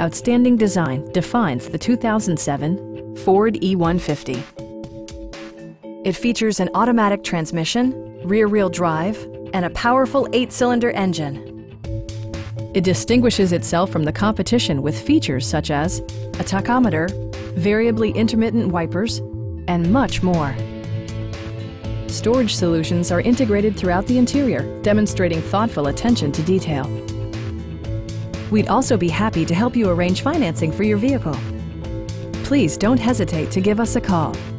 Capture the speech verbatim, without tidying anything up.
Outstanding design defines the two thousand seven Ford E one fifty. It features an automatic transmission, rear-wheel drive, and a powerful eight-cylinder engine. It distinguishes itself from the competition with features such as a tachometer, variably intermittent wipers, and much more. Storage solutions are integrated throughout the interior, demonstrating thoughtful attention to detail. We'd also be happy to help you arrange financing for your vehicle. Please don't hesitate to give us a call.